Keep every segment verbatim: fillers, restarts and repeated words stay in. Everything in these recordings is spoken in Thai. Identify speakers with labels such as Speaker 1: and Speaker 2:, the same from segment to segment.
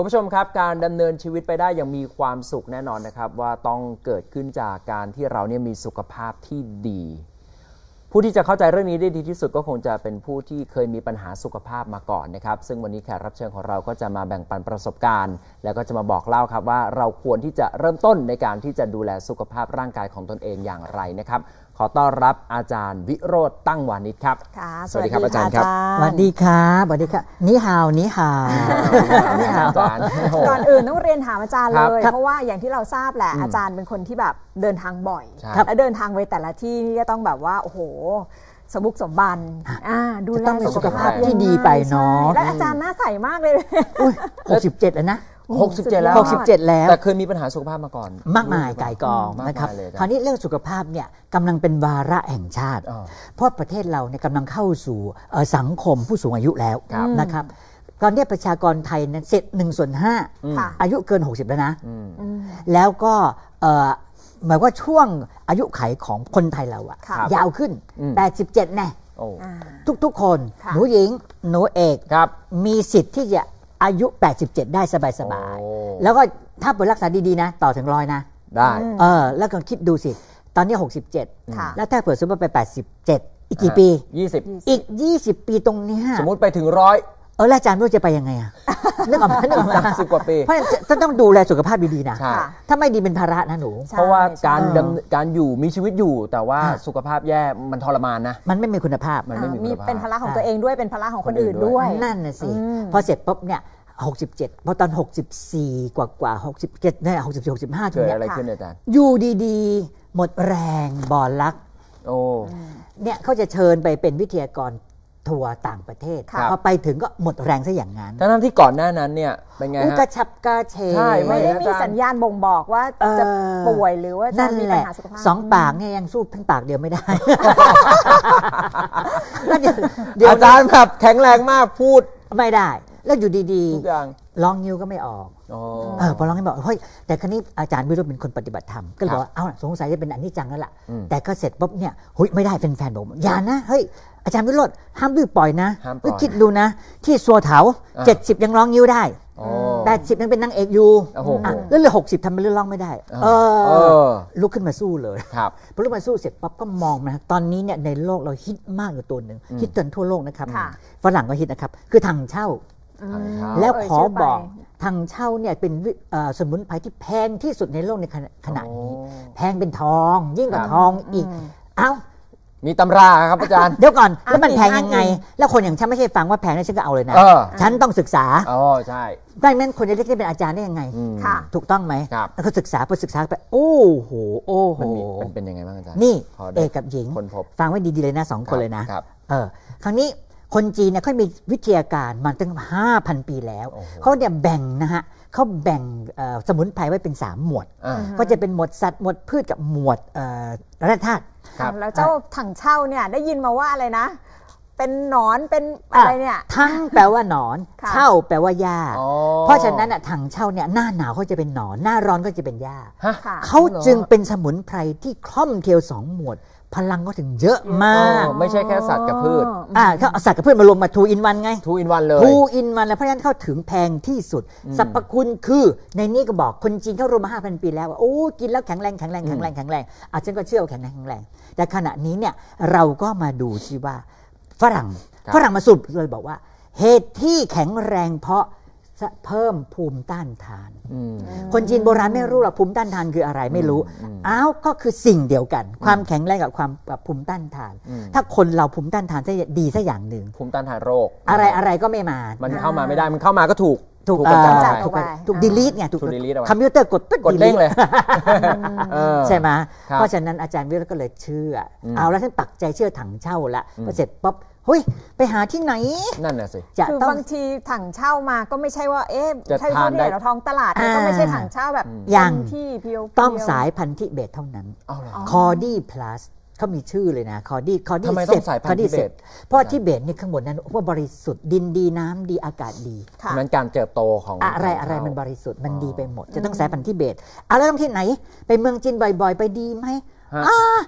Speaker 1: คุณผู้ชมครับการดำเนินชีวิตไปได้อย่างมีความสุขแน่นอนนะครับว่าต้องเกิดขึ้นจากการที่เราเนี่ยมีสุขภาพที่ดีผู้ที่จะเข้าใจเรื่องนี้ได้ดีที่สุดก็คงจะเป็นผู้ที่เคยมีปัญหาสุขภาพมาก่อนนะครับซึ่งวันนี้แขกรับเชิญของเราก็จะมาแบ่งปันประสบการณ์แล้วก็จะมาบอกเล่าครับว่าเราควรที่จะเริ่มต้นในการที่จะดูแลสุขภาพร่างกายของตนเองอย่างไรนะครับขอต้อนรับอาจารย์วิโรจน์ตั้งวานิชครับ
Speaker 2: สวัสดีครับ
Speaker 1: อาจารย์ครับ
Speaker 2: สวัสดีครับสวัสดีครับนี่ฮาวนี่ฮาว
Speaker 1: นี่ฮาวอาจารย์
Speaker 3: ก่อนอื่นต้องเรียนถามอาจารย์เลยเพราะว่าอย่างที่เราทราบแหละอาจารย์เป็นคนที่แบบเดินทางบ่อยและเดินทางไปแต่ละที่นี่ก็ต้องแบบว่าโอ้โหสมบุกสมบันดูแล
Speaker 2: สุขภาพที่ดีไปเนาะ
Speaker 3: และอาจารย์หน้าใสมากเลย
Speaker 2: หกสิบเจ็ดแล้วนะ
Speaker 1: หกสิบเจ็ดแล้ว
Speaker 2: หกสิบเจ็ดแล้ว
Speaker 1: แต่เคยมีปัญหาสุขภาพมาก่อน
Speaker 2: มากมายก่ายกองนะครับคราวนี้เรื่องสุขภาพเนี่ยกำลังเป็นวาระแห่งชาติเพราะประเทศเราเนี่ยกำลังเข้าสู่สังคมผู้สูงอายุแล้วนะครับตอนนี้ประชากรไทยนั้นเสร็จหนึ่งส่วนห้าอายุเกินหกสิบแล้วนะแล้วก็หมายว่าช่วงอายุไขของคนไทยเราอะยาวขึ้นแปดสิบเจ็ดแน่ทุกๆคนหนูหญิงหนูเอกมีสิทธิ์ที่จะอายุแปดสิบเจ็ดได้สบายๆแล้วก็ถ้าเปิดรักษาดีๆนะต่อถึงร้อยนะ
Speaker 1: ได้
Speaker 2: เออแล้วก็คิดดูสิตอนนี้หกสิบเจ็ดแล้วถ้าเปิดสมมติไปแปดสิบเจ็ดอีกกี่ปี
Speaker 1: ยี่สิบ
Speaker 2: อีกยี่สิบปีตรงนี้
Speaker 1: สมมุติไปถึงร้อย
Speaker 2: เออแล้วอาจารย์ไม่รู้จะไปยังไงอ่ะนึกออกไหมนึกออกไหม
Speaker 1: สักสิบกว่าปี
Speaker 2: เพราะฉะนั้นต้องดูแลสุขภาพดีๆนะถ้าไม่ดีเป็นภาระนะหนู
Speaker 1: เพราะว่าการการอยู่มีชีวิตอยู่แต่ว่าสุขภาพแย่มันทรมานนะ
Speaker 2: มันไม่มีคุณภาพ
Speaker 1: มันไม่มีคุณภาพ
Speaker 3: เป็นภาระของตัวเองด้วยเป็นภาระของคนอื่นด้วย
Speaker 2: นั่นน่ะสิพอเสร็จปุ๊บเนี่ยหกสิบเจ็ดพอตอนหกสิบสี่กว่ากว่าหกสิบเจ็ดเนี่ยหกสิบสี่ หกสิบห้า
Speaker 1: เกิดอะไรขึ้นอาจารย์
Speaker 2: อยู่ดีๆหมดแรงบ่อรัก
Speaker 1: โอ้
Speaker 2: เนี่ยเขาจะเชิญไปเป็นวิทยากรทัวร์ต่างประเทศพอไปถึงก็หมดแรงซะอย่างนั้น
Speaker 1: ทั้งที่ก่อนหน้านั้นเนี่ยเป็นไงฮะ
Speaker 2: กระชับกระเฉง
Speaker 3: ไม่ได้มีสัญญาณบ่งบอกว่าจะป่วยหรือว่าจะมีปัญหาสุขภาพ
Speaker 2: สองปากเนี่ยยังสู้เพิ่งปากเดียวไม่ได้
Speaker 1: อาจารย์แบบแข็งแรงมากพูด
Speaker 2: ไม่ได้แล้วอยู่ดีๆร้องนิ้วก็ไม่ออกเออพอร้องนิ้วบอกเฮ้ยแต่ครั้นี้อาจารย์วิโรจน์เป็นคนปฏิบัติธรรมก็เลยบอกว่าเอ้าสงสัยจะเป็นอนิจจังแล้วล่ะแต่ก็เสร็จปุ๊บเนี่ยเฮ้ยไม่ได้แฟนๆบอกอย่านะเฮ้ยอาจารย์วิโรจน์ห้ามดื้อปล่อยนะก็คิดดูนะที่สัวเถาเจ็ดสิบยังร้องนิ้วได้แปดสิบยังเป็นนางเอกอยู่แล้วเหลือหกสิบทำเป็นเรื่องร้องไม่ได้เออลุกขึ้นมาสู้เลยพอลุกมาสู้เสร็จปั๊บก็มองมาตอนนี้เนี่ยในโลกเราฮิตมากอยู่ตัวหนึ่งฮิตจนทั่วโลกนะครับฝรั่งก็ฮิตนะครับคือถังเช่าแล้วขอบอกถังเช่าเนี่ยเป็นสมุนไพรที่แพงที่สุดในโลกในขณะนี้แพงเป็นทองยิ่งกว่าทองอีกเอ้า
Speaker 1: มีตำราครับอาจารย์
Speaker 2: เดี๋ยวก่อนแล้วมันแพงยังไงแล้วคนอย่างฉันไม่ใช่ฟังว่าแพงแล้วฉันก็เอาเลยนะฉันต้องศึกษา
Speaker 1: อ๋อใช่
Speaker 2: ได้แม้นคนจะเรียกได้เป็นอาจารย์ได้ยังไงถูกต้องไหมแล้วก็ศึกษาพอศึกษาไปโอ้โหโอ้โห
Speaker 1: มันเป็นยังไงบ้างอาจารย์
Speaker 2: นี่เอกกับหญิงฟังไว้ดีๆเลยนะสองคนเลยนะเออครั้งนี้คนจีนเนี่ยเขามีวิทยาการมาตั้ง ห้าพัน ปีแล้วเขาเนี่ยแบ่งนะฮะเขาแบ่งสมุนไพรไว้เป็นสามหมวดก็จะเป็นหมวดสัตว์หมวดพืชกับหมวดแร่ธาตุ
Speaker 3: แล้วเจ้าถังเช่าเนี่ยได้ยินมาว่าอะไรนะเป็นหนอนเป็นอะไรเนี่ย
Speaker 2: ทั้งแปลว่าหนอนเช่าแปลว่าหญ้าเพราะฉะนั้นอ่ะถังเช่าเนี่ยหน้าหนาวเขาจะเป็นหนอนหน้าร้อนก็จะเป็นหญ้าเขาจึงเป็นสมุนไพรที่คล่อมเทียวสองหมวดพลังก็ถึงเยอะมาก
Speaker 1: ไม่ใช่แค่สัตว์กับพืช
Speaker 2: อ่าเขาเอาสัตว์กับพืชมารวมมาทูอินวันไง
Speaker 1: ทูอินวันเลย
Speaker 2: ทูอินวันแล้วเพราะฉะนั้นเข้าถึงแพงที่สุดสรรพคุณคือในนี้ก็บอกคนจีนเขารวมมา ห้าพัน ปีแล้วว่าโอ้กินแล้วแข็งแรงแข็งแรงแข็งแรงแข็งแรงอาจารย์ก็เชื่อว่าแข็งแรงแข็งแรงแต่ขณะนี้เนี่ยเราก็มาดูสิว่าฝรั่งฝรั่งมาสรุปเลยบอกว่าเหตุที่แข็งแรงเพราะเพิ่มภูมิต้านทานคนจีนโบราณไม่รู้หรอกภูมิต้านทานคืออะไรไม่รู้อ้าวก็คือสิ่งเดียวกันความแข็งแรงกับความภูมิต้านทานถ้าคนเราภูมิต้านทานจะดีสักอย่างหนึ่ง
Speaker 1: ภูมิต้านทานโรค
Speaker 2: อะไรอะไรก็ไม่มา
Speaker 1: มันเข้ามาไม่ได้มันเข้ามาก็ถูก
Speaker 2: ถูกกำจัดถูกถูกดีลีทไงถูกคอมพิวเตอร์กด
Speaker 1: กดเด้งเลย
Speaker 2: ใช่ไหมเพราะฉะนั้นอาจารย์วิโรจน์ก็เลยเชื่อเอาแล้วท่านปักใจเชื่อถังเช่าละพอเสร็จปุ๊บเฮ้ยไปหาที่ไหน
Speaker 1: นั่นน่ะสิ
Speaker 3: คือบางทีถังเช่ามาก็ไม่ใช่ว่าเอ๊ะใช่ที่ไหนเราท้องตลาดก็ไม่ใช่ถังเช่าแบบ
Speaker 2: อย่าง
Speaker 3: ที่เพียว
Speaker 2: ต้องสายพันธุ์ทิเบตเท่านั้นคอร์ดี้พลัสเขามีชื่อเลยนะคอร์ดี้คอร์ดี้
Speaker 1: เซ็ตคอร์ดี้เซ็ต
Speaker 2: เพราะทิเบตนี่ข้างบนนั้นว่าบริสุทธิ์ดินดีน้ำดีอากาศดี
Speaker 1: เพราะนั้นการเติบโตของ
Speaker 2: อะไรอะไรมันบริสุทธิ์มันดีไปหมดจะต้องสายพันธุ์ทิเบตอ่ะแล้วต้องที่ไหนไปเมืองจีนบ่อยๆไปดีไหมอ่า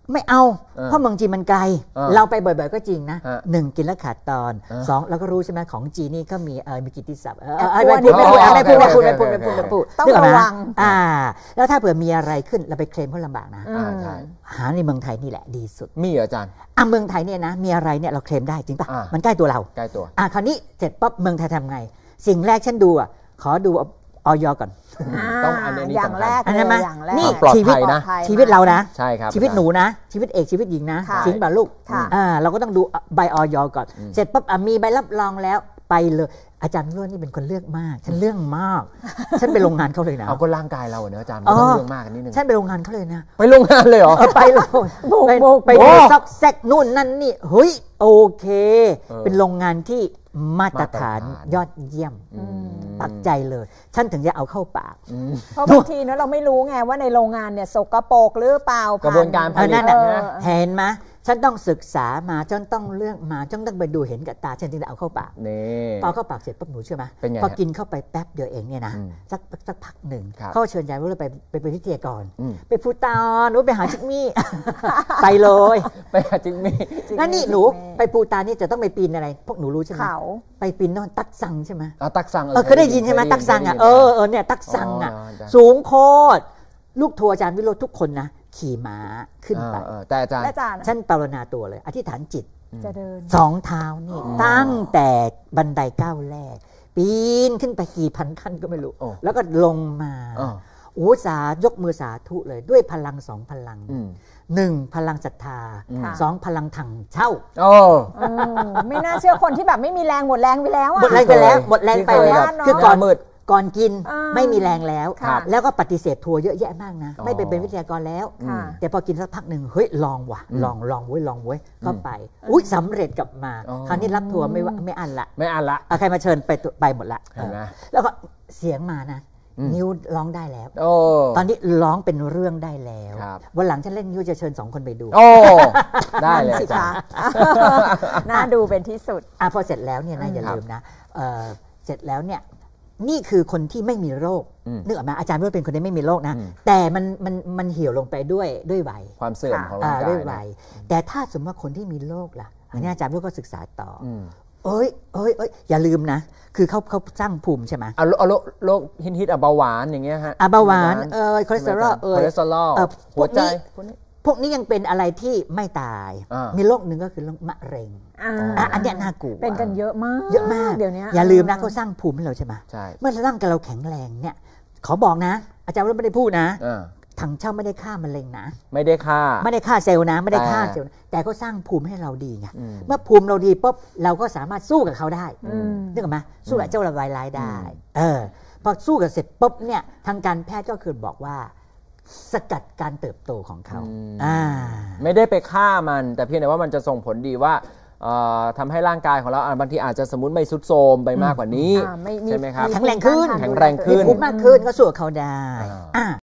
Speaker 2: ไม่เอาเพราะเมืองจีนมันไกลเราไปบ่อยๆก็จริงนะหนึ่งกินแล้วขาดตอนสองเราก็รู้ใช่ไหมของจีนนี่ก็มีเออมีกิตติศัพท์ไม่พูดไม่พูดไม่พูดไม่พูดไม่พูดไม่พูดไม่พูด
Speaker 3: ต้องระวัง
Speaker 2: อ่าแล้วถ้าเผื่อมีอะไรขึ้นเราไปเคลมเขาลำบากนะหาในเมืองไทยนี่แหละดีสุด
Speaker 1: มีอาจารย์
Speaker 2: อ่ะเมืองไทยเนี่ยนะมีอะไรเนี่ยเราเคลมได้จริงป่ะมันใกล้ตัวเรา
Speaker 1: ใกล้ตัว
Speaker 2: อ่ะคราวนี้เสร็จปั๊บเมืองไทยทำไงสิ่งแรกฉันดูอ่ะขอดูออยก่อน
Speaker 1: ต้องอันนี้
Speaker 3: อย่างแรก
Speaker 2: อันนั้น
Speaker 3: อย่างแรก
Speaker 2: นี่ชีวิตนะชีวิตเรานะ
Speaker 1: ใช่ครับ
Speaker 2: ชีวิตหนูนะชีวิตเอกชีวิตหญิงนะจริงป่ะลูกอ่าเราก็ต้องดูใบออยก่อนเสร็จปั๊บมีใบรับรองแล้วไปเลยอาจารย์ล้วนนี่เป็นคนเลือกมากฉันเรื่องมากฉันไปโรงงานเขาเลยนะ
Speaker 1: เอาก็ร่างกายเราเนอะอาจารย์ต้องเรื่องมากนิดนึง
Speaker 2: ฉันไปโรงงานเขาเลยนะ
Speaker 1: ไปโรงงานเลยเหรอ
Speaker 2: ไปเลยไปดูซอกแซกนู่นนั่นนี่เฮ้ยโอเคเป็นโรงงานที่มาตรฐานยอดเยี่ยมปักใจเลยฉันถึงจะเอาเข้าปาก
Speaker 3: เพราะบางทีเนอะเราไม่รู้ไงว่าในโรงงานเนี่ยสกปรกหรือเปล่าก
Speaker 1: ระบวนการผลิต
Speaker 2: เห็นไหมฉันต้องศึกษามาฉันต้องเลือกมาฉันต้องไปดูเห็นกับตาฉันถึงจะเอาเข้าปากพอเข้าปากเสร็จปั๊บหนูเชื่อไหมพอกินเข้าไปแป๊บเดียวเองเนี่ยนะสักสักพักหนึ่งเขาเชิญยายรู้เลยไปไปเป็นวิทยากรไปพูดตาหนูไปหาจิกมี่ไปเลย
Speaker 1: ไปหาจิกมี่
Speaker 2: นั่นนี่หนูไปปูตานี่จะต้องไปปีนอะไรพวกหนูรู้ใช่ไหมไปปีนนอนตักซังใช่ไหม
Speaker 1: อ๋อตักซัง
Speaker 2: เออเคยได้ยินใช่ไหมตักซังอ่ะเออเออเนี่ยตักซังอ่ะสูงโคตรลูกทัวร์อาจารย์วิโรจน์ทุกคนนะขี่ม้าขึ้นไป
Speaker 1: แต่อาจารย์
Speaker 2: ฉันปรารถนาตัวเลยอธิษฐานจิต
Speaker 3: จะเดิน
Speaker 2: สองเท้านี่ตั้งแต่บันไดก้าวแรกปีนขึ้นไปกี่พันขั้นก็ไม่รู้แล้วก็ลงมาโอ้สายกมือสาธุเลยด้วยพลังสองพลังหนึ่งพลังศรัทธาสองพลังถังเช่า
Speaker 1: โอ้
Speaker 3: ไม่น่าเชื่อคนที่แบบไม่มีแรงหมดแรงไปแล้ว
Speaker 2: หมดแรงไปแล้วหมดแรงไปแล้วคือก่อนมืดก่อนกินไม่มีแรงแล้วแล้วก็ปฏิเสธทัวร์เยอะแยะมากนะไม่ไปเป็นวิทยากรแล้วแต่พอกินสักพักหนึ่งเฮ้ยลองว่ะลองลองเว้ยลองเว้ยเข้าไปอุ้ยสำเร็จกลับมาคราวนี้รับทัวร์ไม่ว่าไม่อันละ
Speaker 1: ไม่อันละ
Speaker 2: ใครมาเชิญไปไปหมดละแล้วก็เสียงมานะนิ้วร้องได้แล้วตอนนี้ร้องเป็นเรื่องได้แล้ววันหลังฉันเล่นนิ้วจะเชิญสองคนไปดู
Speaker 1: โอ้ได้เลยจ้ะ
Speaker 3: น่าดูเป็นที่สุด
Speaker 2: อ่ะพอเสร็จแล้วเนี่ยนะอย่าลืมนะเสร็จแล้วเนี่ยนี่คือคนที่ไม่มีโรคนึกออกไหมอาจารย์ว่าเป็นคนที่ไม่มีโรคนะแต่มันมันมันเหี่ยวลงไปด้วยด้วยวัย
Speaker 1: ความเสื่อมของร่างกาย
Speaker 2: ด้วยวัยแต่ถ้าสมมติว่าคนที่มีโรคล่ะอันนี้อาจารย์ก็ศึกษาต่อเอ้ยเอ้ยเอ้ยอย่าลืมนะคือเขาเขาสร้างภูมิใช่ไหม
Speaker 1: เอาเอาโรคฮิตฮิตอ่ะเบาหวานอย่างเงี้ยฮะ
Speaker 2: อ่ะเบาหวานเอ่ยคอเลสเตอรอลเอ่ย
Speaker 1: คอเลสเตอรอลหัวใจ
Speaker 2: พวกนี้ยังเป็นอะไรที่ไม่ตายมีโรคหนึ่งก็คือโรคมะเร็งอันนี้น่ากลัว
Speaker 3: เป็นกันเยอะมาก
Speaker 2: เยอะมาก
Speaker 3: เดี๋ยวนี้
Speaker 2: อย่าลืมนะเขาสร้างภูมิให้เราใช่ไหมเมื่อร่างกายเราแข็งแรงเนี่ยขอบอกนะอาจารย์เราไม่ได้พูดนะถังเช่าไม่ได้ฆ่ามะเร็งนะ
Speaker 1: ไม่ได้ฆ่า
Speaker 2: ไม่ได้ฆ่าเซลล์นะไม่ได้ฆ่าเซลล์แต่เขาสร้างภูมิให้เราดีไงเมื่อภูมิเราดีปุ๊บเราก็สามารถสู้กับเขาได้นึกออกไหมสู้กับเจ้าระบายร้ายได้เออพอสู้กับเสร็จปุ๊บเนี่ยทางการแพทย์ก็คือบอกว่าสกัดการเติบโตของเขา
Speaker 1: ไม่ได้ไปฆ่ามันแต่เพียงแต่ว่ามันจะส่งผลดีว่าทำให้ร่างกายของเราบางทีอาจจะสมมติไม่ทรุดโทรมไปมากกว่านี้ใช่ไหมครับ
Speaker 2: แข็งแรงขึ้น
Speaker 1: แข็งแรงขึ้น
Speaker 2: มากขึ้นก็สู้กับเขาได้